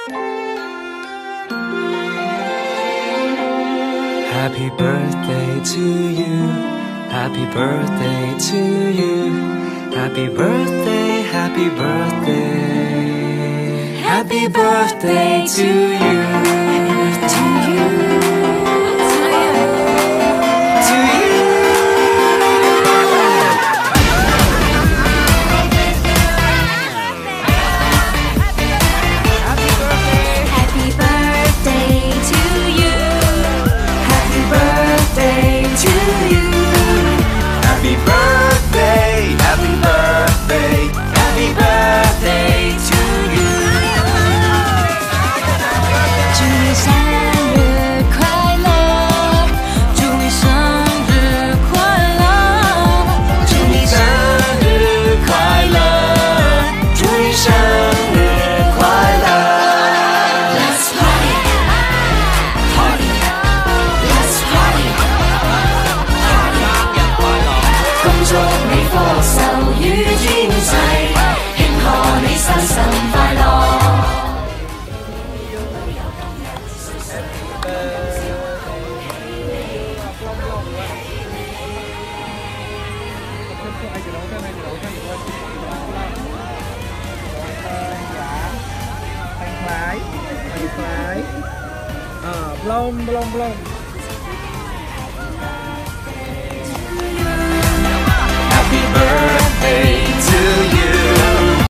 Happy birthday to you. Happy birthday to you. Happy birthday, happy birthday. Happy birthday to you. To you. To you. Happy birthday. Happy birthday to you. Happy birthday to you. Happy birthday, happy birthday, happy birthday to you. 祝你生日快乐，祝你生日快乐， 祝你生日快乐，祝你生日快乐。Let's party, party, let's party, party。恭祝你福壽與天齊，慶賀你生辰快樂。 Belum